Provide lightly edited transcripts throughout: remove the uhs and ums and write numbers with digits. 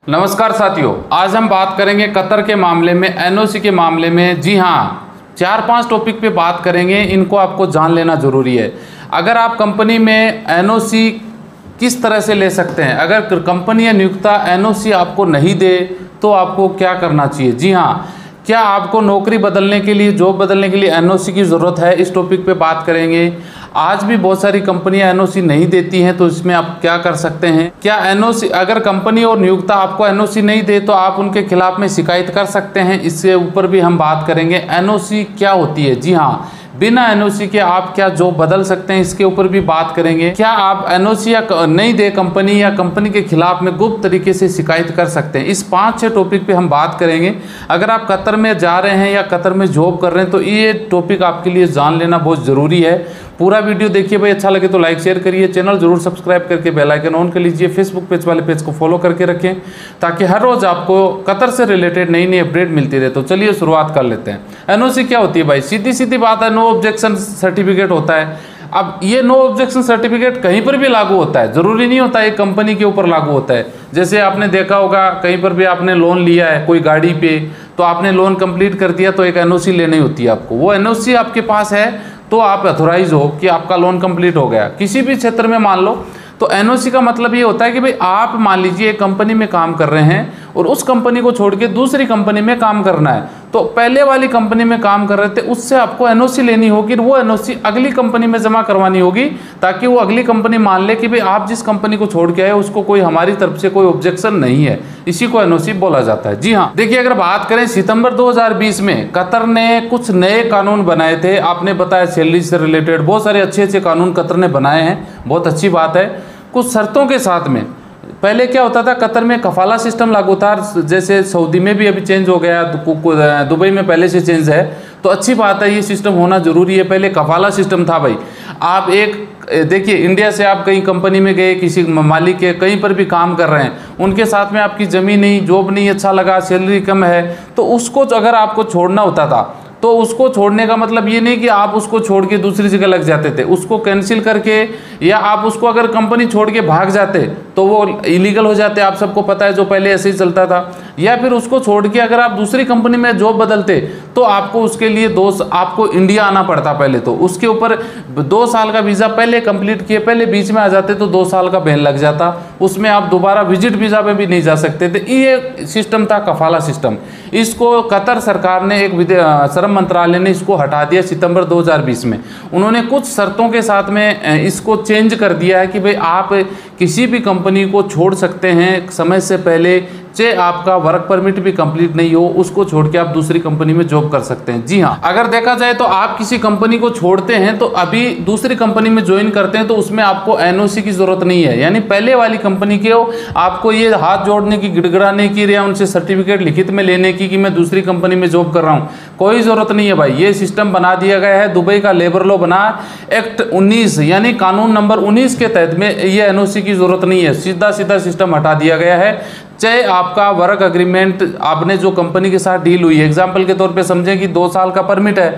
नमस्कार साथियों, आज हम बात करेंगे कतर के मामले में, एनओसी के मामले में। जी हाँ, 4-5 टॉपिक पे बात करेंगे, इनको आपको जान लेना ज़रूरी है। अगर आप कंपनी में एनओसी किस तरह से ले सकते हैं, अगर कंपनी या नियोक्ता एनओसी आपको नहीं दे तो आपको क्या करना चाहिए। जी हाँ, क्या आपको नौकरी बदलने के लिए, जॉब बदलने के लिए एनओसी की ज़रूरत है, इस टॉपिक पे बात करेंगे। आज भी बहुत सारी कंपनियां एनओसी नहीं देती हैं, तो इसमें आप क्या कर सकते हैं। क्या एनओसी, अगर कंपनी और नियोक्ता आपको एनओसी नहीं दे तो आप उनके खिलाफ में शिकायत कर सकते हैं, इससे ऊपर भी हम बात करेंगे। एनओसी क्या होती है, जी हाँ, बिना एनओसी के आप क्या जॉब बदल सकते हैं, इसके ऊपर भी बात करेंगे। क्या आप एनओसी या नहीं दे कंपनी या कंपनी के खिलाफ में गुप्त तरीके से शिकायत कर सकते हैं, इस 5-6 टॉपिक पे हम बात करेंगे। अगर आप कतर में जा रहे हैं या कतर में जॉब कर रहे हैं तो ये टॉपिक आपके लिए जान लेना बहुत ज़रूरी है। पूरा वीडियो देखिए भाई, अच्छा लगे तो लाइक शेयर करिए, चैनल जरूर सब्सक्राइब करके बेल आइकन ऑन कर लीजिए, फेसबुक पेज वाले पेज को फॉलो करके रखें ताकि हर रोज़ आपको कतर से रिलेटेड नई नई अपडेट मिलती रहे। तो चलिए शुरुआत कर लेते हैं। एनओसी क्या होती है भाई, सीधी सीधी बात है, नो ऑब्जेक्शन सर्टिफिकेट होता है। अब ये नो ऑब्जेक्शन सर्टिफिकेट कहीं पर भी लागू होता है, ज़रूरी नहीं होता एक कंपनी के ऊपर लागू होता है। जैसे आपने देखा होगा कहीं पर भी आपने लोन लिया है कोई गाड़ी पे, तो आपने लोन कंप्लीट कर दिया तो एक एनओसी लेनी होती है आपको। वो एनओसी आपके पास है तो आप अथोराइज हो कि आपका लोन कंप्लीट हो गया। किसी भी क्षेत्र में मान लो तो एनओसी का मतलब ये होता है कि भाई आप मान लीजिए एक कंपनी में काम कर रहे हैं और उस कंपनी को छोड़ के दूसरी कंपनी में काम करना है, तो पहले वाली कंपनी में काम कर रहे थे उससे आपको एनओसी लेनी होगी, वो एनओसी अगली कंपनी में जमा करवानी होगी ताकि वो अगली कंपनी मान ले कि भाई आप जिस कंपनी को छोड़ के आए उसको कोई हमारी तरफ से कोई ऑब्जेक्शन नहीं है। इसी को एनओसी बोला जाता है। जी हाँ, देखिए अगर बात करें सितंबर 2020 में कतर ने कुछ नए कानून बनाए थे। आपने बताया सैलरी से रिलेटेड बहुत सारे अच्छे अच्छे कानून कतर ने बनाए हैं, बहुत अच्छी बात है, कुछ शर्तों के साथ में। पहले क्या होता था, कतर में कफाला सिस्टम लागू था, जैसे सऊदी में भी अभी चेंज हो गया, दुबई में पहले से चेंज है, तो अच्छी बात है, ये सिस्टम होना जरूरी है। पहले कफाला सिस्टम था भाई, आप एक देखिए इंडिया से आप कहीं कंपनी में गए, किसी मालिक के कहीं पर भी काम कर रहे हैं, उनके साथ में आपकी ज़मीन नहीं, जॉब नहीं अच्छा लगा, सैलरी कम है, तो उसको अगर आपको छोड़ना होता था तो उसको छोड़ने का मतलब ये नहीं कि आप उसको छोड़ के दूसरी जगह लग जाते थे, उसको कैंसिल करके, या आप उसको अगर कंपनी छोड़ के भाग जाते तो वो इलीगल हो जाते, आप सबको पता है, जो पहले ऐसे ही चलता था। या फिर उसको छोड़ के अगर आप दूसरी कंपनी में जॉब बदलते तो आपको उसके लिए आपको इंडिया आना पड़ता पहले, तो उसके ऊपर 2 साल का वीज़ा पहले कंप्लीट किए, पहले बीच में आ जाते तो 2 साल का बैन लग जाता, उसमें आप दोबारा विजिट वीज़ा पे भी नहीं जा सकते थे। ये सिस्टम था कफाला सिस्टम। इसको कतर सरकार ने, एक श्रम मंत्रालय ने इसको हटा दिया सितंबर 2020 में। उन्होंने कुछ शर्तों के साथ में इसको चेंज कर दिया है कि भाई आप किसी भी कंपनी को छोड़ सकते हैं समय से पहले, चाहे आपका वर्क परमिट भी कंप्लीट नहीं हो, उसको छोड़ के आप दूसरी कंपनी में जॉब कर सकते हैं। जी हाँ, अगर देखा जाए तो आप किसी कंपनी को छोड़ते हैं तो अभी दूसरी कंपनी में ज्वाइन करते हैं तो उसमें आपको एनओसी की जरूरत नहीं है, यानी पहले वाली कंपनी के आपको ये हाथ जोड़ने की, गिड़गिड़ाने की या उनसे सर्टिफिकेट लिखित में लेने की कि मैं दूसरी कंपनी में जॉब कर रहा हूँ, कोई जरूरत नहीं है भाई। ये सिस्टम बना दिया गया है, दुबई का लेबर लॉ बना, एक्ट 19 यानी कानून नंबर 19 के तहत में ये एनओसी की जरूरत नहीं है, सीधा सीधा सिस्टम हटा दिया गया है। चाहे आपका वर्क एग्रीमेंट, आपने जो कंपनी के साथ डील हुई है, एग्जाम्पल के तौर पे समझें कि 2 साल का परमिट है,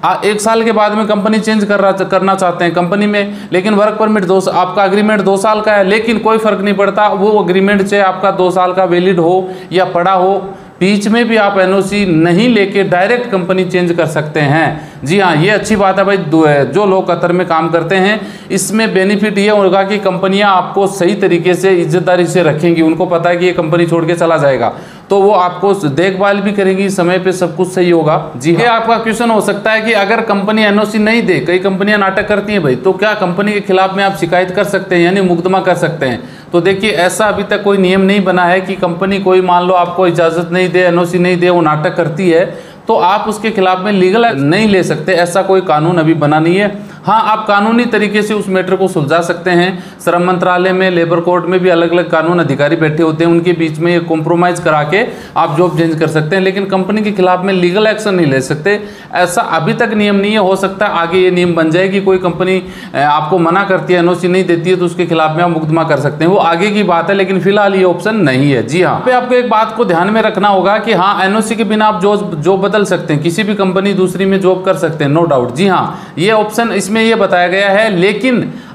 1 साल के बाद में कंपनी चेंज करना चाहते हैं कंपनी में, लेकिन वर्क परमिट आपका एग्रीमेंट 2 साल का है, लेकिन कोई फर्क नहीं पड़ता, वो एग्रीमेंट चाहे आपका 2 साल का वैलिड हो या पड़ा हो, बीच में भी आप एनओसी नहीं लेके डायरेक्ट कंपनी चेंज कर सकते हैं। जी हाँ, ये अच्छी बात है भाई। जो लोग कतर में काम करते हैं इसमें बेनिफिट ये होगा कि कंपनियां आपको सही तरीके से इज्जतदारी से रखेंगी, उनको पता है कि ये कंपनी छोड़ के चला जाएगा तो वो आपको देखभाल भी करेंगी, समय पे सब कुछ सही होगा। जी हाँ, आपका क्वेश्चन हो सकता है कि अगर कंपनी एनओसी नहीं दे, कई कंपनियां नाटक करती हैं भाई, तो क्या कंपनी के खिलाफ में आप शिकायत कर सकते हैं, यानी मुकदमा कर सकते हैं। तो देखिए ऐसा अभी तक कोई नियम नहीं बना है कि कंपनी कोई मान लो आपको इजाज़त नहीं दे, एनओसी नहीं दे, वो नाटक करती है तो आप उसके खिलाफ में लीगल नहीं ले सकते, ऐसा कोई कानून अभी बना नहीं है। हाँ, आप कानूनी तरीके से उस मैटर को सुलझा सकते हैं। श्रम मंत्रालय में, लेबर कोर्ट में भी अलग अलग कानून अधिकारी बैठे होते हैं, उनके बीच में ये कॉम्प्रोमाइज करा के आप जॉब चेंज कर सकते हैं, लेकिन कंपनी के खिलाफ में लीगल एक्शन नहीं ले सकते। ऐसा अभी तक नियम नहीं है, हो सकता है आगे ये नियम बन जाए कि कोई कंपनी आपको मना करती है, एनओसी नहीं देती है, तो उसके खिलाफ में आप मुकदमा कर सकते हैं, वो आगे की बात है, लेकिन फिलहाल ये ऑप्शन नहीं है। जी हाँ, पे आपको एक बात को ध्यान में रखना होगा कि हाँ, एनओसी के बिना आप जॉब बदल सकते हैं, किसी भी कंपनी दूसरी में जॉब कर सकते हैं, नो डाउट। जी हाँ, ये ऑप्शन इसमें ये बताया गया है, लेकिन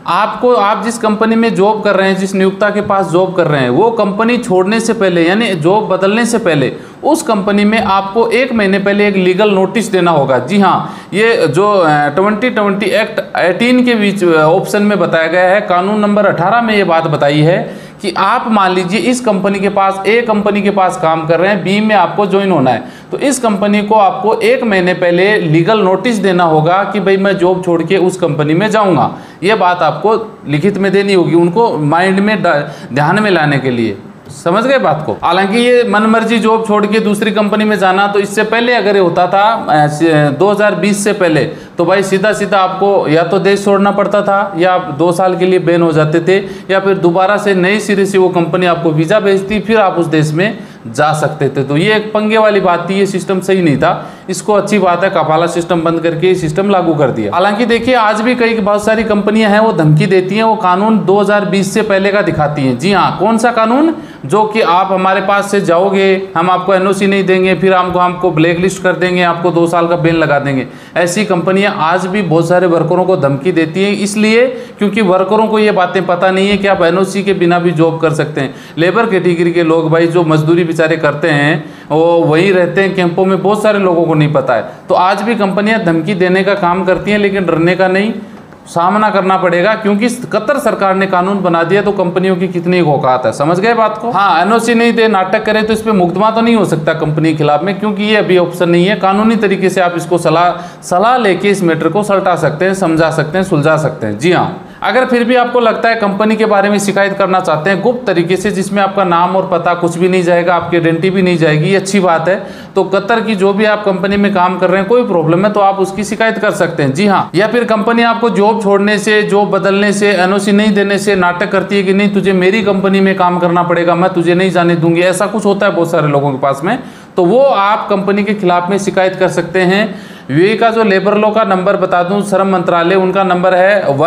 आप जिस कंपनी में जॉब कर रहे हैं, जिस नियोक्ता के पास जॉब कर रहे हैं, वो कंपनी छोड़ने से पहले यानी जॉब बदलने से पहले उस कंपनी में आपको 1 महीने पहले एक लीगल नोटिस देना होगा। जी हाँ, ये जो 2020 एक्ट 18 के बीच ऑप्शन में बताया गया है, कानून नंबर 18 में ये बात बताई है कि आप मान लीजिए इस कंपनी के पास, ए कंपनी के पास काम कर रहे हैं, बी में आपको ज्वाइन होना है, तो इस कंपनी को आपको 1 महीने पहले लीगल नोटिस देना होगा कि भाई मैं जॉब छोड़ के उस कंपनी में जाऊंगा। ये बात आपको लिखित में देनी होगी, उनको माइंड में ध्यान में लाने के लिए। समझ गए बात को। हालांकि ये मनमर्जी जॉब छोड़ के दूसरी कंपनी में जाना, तो इससे पहले अगर ये होता था 2020 से पहले, तो भाई सीधा सीधा आपको या तो देश छोड़ना पड़ता था, या आप 2 साल के लिए बैन हो जाते थे, या फिर दोबारा से नई सिरे से वो कंपनी आपको वीज़ा भेजती, फिर आप उस देश में जा सकते थे। तो ये एक पंगे वाली बात थी, ये सिस्टम सही नहीं था। इसको अच्छी बात है कपाला सिस्टम बंद करके सिस्टम लागू कर दिया। हालांकि देखिए आज भी कई बहुत सारी कंपनियां हैं वो धमकी देती हैं, वो कानून 2020 से पहले का दिखाती हैं। जी हाँ, कौन सा कानून? जो कि आप हमारे पास से जाओगे, हम आपको एनओसी नहीं देंगे, फिर हमको ब्लैक लिस्ट कर देंगे, आपको 2 साल का बैन लगा देंगे। ऐसी कंपनियां आज भी बहुत सारे वर्करों को धमकी देती हैं, इसलिए क्योंकि वर्करों को ये बातें पता नहीं है कि आप एनओसी के बिना भी जॉब कर सकते हैं। लेबर कैटेगरी के लोग भाई जो मजदूरी बेचारे करते हैं, वो वहीं रहते हैं कैंपों में, बहुत सारे लोगों को नहीं पता है। तो आज भी कंपनियां धमकी देने का काम करती हैं, लेकिन डरने का नहीं, सामना करना पड़ेगा, क्योंकि कतर सरकार ने कानून बना दिया, तो कंपनियों की कितनी औकात है। समझ गए बात को। हाँ, एनओसी नहीं दे, नाटक करे, तो इस पे मुकदमा तो नहीं हो सकता कंपनी के खिलाफ में, क्योंकि ये अभी ऑप्शन नहीं है। कानूनी तरीके से आप इसको सलाह लेके इस मैटर को सलटा सकते हैं, समझा सकते हैं, सुलझा सकते हैं। जी हाँ, अगर फिर भी आपको लगता है कंपनी के बारे में शिकायत करना चाहते हैं गुप्त तरीके से, जिसमें आपका नाम और पता कुछ भी नहीं जाएगा, आपकी आइडेंटिटी भी नहीं जाएगी, ये अच्छी बात है, तो कतर की जो भी आप कंपनी में काम कर रहे हैं, कोई प्रॉब्लम है तो आप उसकी शिकायत कर सकते हैं। जी हाँ, या फिर कंपनी आपको जॉब छोड़ने से, जॉब बदलने से, एनओसी नहीं देने से नाटक करती है कि नहीं तुझे मेरी कंपनी में काम करना पड़ेगा, मैं तुझे नहीं जाने दूंगी, ऐसा कुछ होता है बहुत सारे लोगों के पास में, तो वो आप कंपनी के खिलाफ में शिकायत कर सकते हैं। यूएई का जो लेबर लॉ का नंबर बता दूं, श्रम मंत्रालय, उनका नंबर है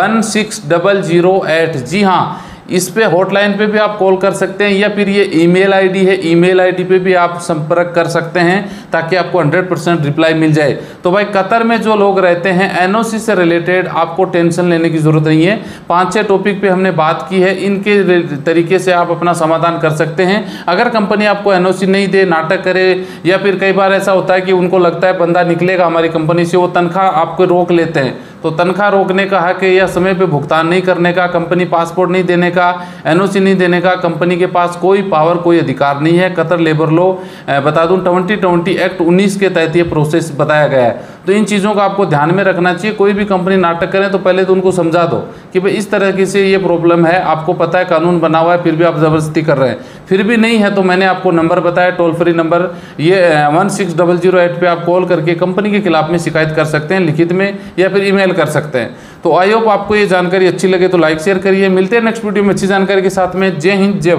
16008। जी हाँ, इस पे हॉटलाइन पे भी आप कॉल कर सकते हैं, या फिर ये ईमेल आईडी है, ईमेल आईडी पे भी आप संपर्क कर सकते हैं, ताकि आपको 100% रिप्लाई मिल जाए। तो भाई कतर में जो लोग रहते हैं, एनओसी से रिलेटेड आपको टेंशन लेने की ज़रूरत नहीं है। 5-6 टॉपिक पे हमने बात की है, इनके तरीके से आप अपना समाधान कर सकते हैं। अगर कंपनी आपको एनओसी नहीं दे, नाटक करे, या फिर कई बार ऐसा होता है कि उनको लगता है बंदा निकलेगा हमारी कंपनी से, वो तनख्वाह आपको रोक लेते हैं, तो तनख्वाह रोकने का हक है, या समय पे भुगतान नहीं करने का, कंपनी पासपोर्ट नहीं देने का, एनओसी नहीं देने का, कंपनी के पास कोई पावर, कोई अधिकार नहीं है। कतर लेबर लॉ बता दूं 2020 एक्ट 19 के तहत ये प्रोसेस बताया गया है। तो इन चीज़ों का आपको ध्यान में रखना चाहिए। कोई भी कंपनी नाटक करें तो पहले तो उनको समझा दो कि भाई इस तरह से ये प्रॉब्लम है, आपको पता है कानून बना हुआ है, फिर भी आप ज़बरदस्ती कर रहे हैं। फिर भी नहीं है तो मैंने आपको नंबर बताया, टोल फ्री नंबर, ये 16008 पे आप कॉल करके कंपनी के खिलाफ में शिकायत कर सकते हैं, लिखित में या फिर ईमेल कर सकते हैं। तो आई होप आपको ये जानकारी अच्छी लगे तो लाइक शेयर करिए। मिलते हैं नेक्स्ट वीडियो में अच्छी जानकारी के साथ में। जय हिंद, जय